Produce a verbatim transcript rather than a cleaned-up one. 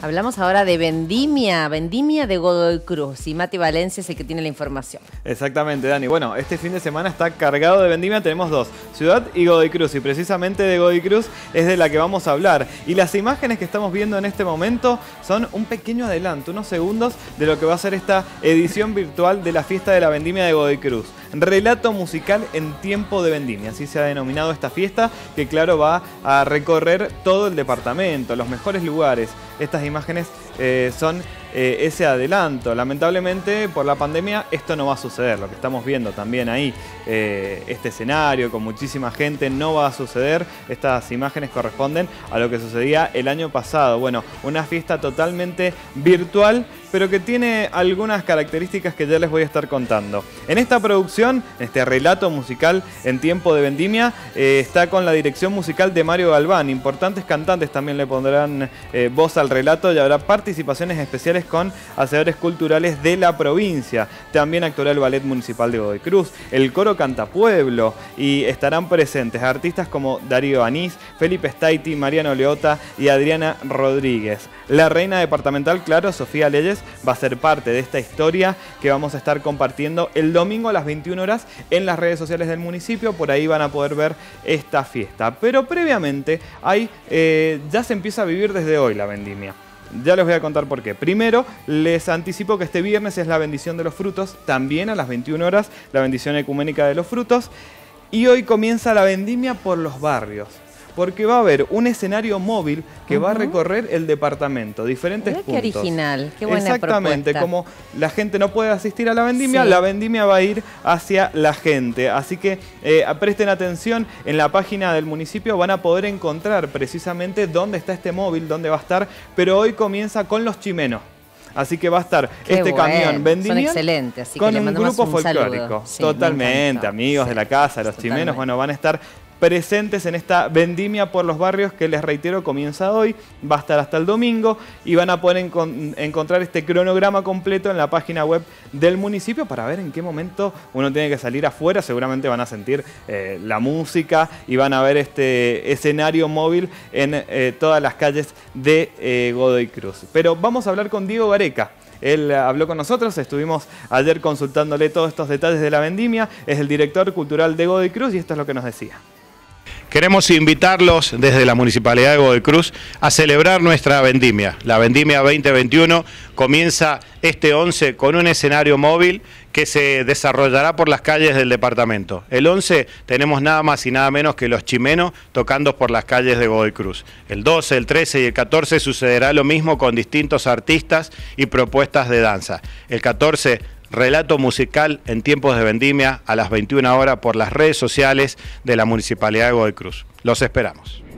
Hablamos ahora de Vendimia, Vendimia de Godoy Cruz, y Mati Valencia es el que tiene la información. Exactamente, Dani. Bueno, este fin de semana está cargado de vendimia, tenemos dos, Ciudad y Godoy Cruz, y precisamente de Godoy Cruz es de la que vamos a hablar. Y las imágenes que estamos viendo en este momento son un pequeño adelanto, unos segundos de lo que va a ser esta edición virtual de la fiesta de la vendimia de Godoy Cruz. Relato musical en tiempo de vendimia, así se ha denominado esta fiesta, que claro va a recorrer todo el departamento, los mejores lugares. Estas imágenes eh, son eh, ese adelanto. Lamentablemente por la pandemia esto no va a suceder, lo que estamos viendo también ahí, eh, este escenario con muchísima gente no va a suceder. Estas imágenes corresponden a lo que sucedía el año pasado. Bueno, una fiesta totalmente virtual, pero que tiene algunas características que ya les voy a estar contando. En esta producción, en este relato musical en tiempo de vendimia, eh, está con la dirección musical de Mario Galván. Importantes cantantes también le pondrán eh, voz al relato y habrá participaciones especiales con hacedores culturales de la provincia. También actuará el Ballet Municipal de Godoy Cruz, el Coro Cantapueblo, y estarán presentes artistas como Darío Anís, Felipe Staiti, Mariano Leota y Adriana Rodríguez. La reina departamental, claro, Sofía Leyes, va a ser parte de esta historia que vamos a estar compartiendo el domingo a las veintiuna horas en las redes sociales del municipio. Por ahí van a poder ver esta fiesta. Pero previamente hay, eh, ya se empieza a vivir desde hoy la vendimia. Ya les voy a contar por qué. Primero, les anticipo que este viernes es la bendición de los frutos, también a las veintiuna horas, la bendición ecuménica de los frutos. Y hoy comienza la vendimia por los barrios, porque va a haber un escenario móvil que uh-huh. va a recorrer el departamento, diferentes Mirá puntos. Qué original, qué buena Exactamente, propuesta. Como la gente no puede asistir a la vendimia, sí. la vendimia va a ir hacia la gente. Así que eh, presten atención, en la página del municipio van a poder encontrar precisamente dónde está este móvil, dónde va a estar, pero hoy comienza con los chimenos. Así que va a estar Qué este bueno. camión vendimia. Son excelentes, así con que le un grupo un folclórico. Sí, totalmente, amigos sí. de la casa, los Totalmente. chimenos, bueno, van a estar presentes en esta vendimia por los barrios que, les reitero, comienza hoy, va a estar hasta el domingo y van a poder encon encontrar este cronograma completo en la página web del municipio para ver en qué momento uno tiene que salir afuera. Seguramente van a sentir eh, la música y van a ver este escenario móvil en eh, todas las calles de eh, Godoy Cruz. Pero vamos a hablar con Diego Gareca. Él habló con nosotros, estuvimos ayer consultándole todos estos detalles de la vendimia, es el director cultural de Godoy Cruz y esto es lo que nos decía. Queremos invitarlos desde la Municipalidad de Godoy Cruz a celebrar nuestra vendimia. La vendimia veinte veintiuno comienza este once con un escenario móvil que se desarrollará por las calles del departamento. El once tenemos nada más y nada menos que los chimenos tocando por las calles de Godoy Cruz. El doce, el trece y el catorce sucederá lo mismo con distintos artistas y propuestas de danza. El catorce, relato musical en tiempos de vendimia a las veintiuna horas por las redes sociales de la Municipalidad de Godoy Cruz. Los esperamos.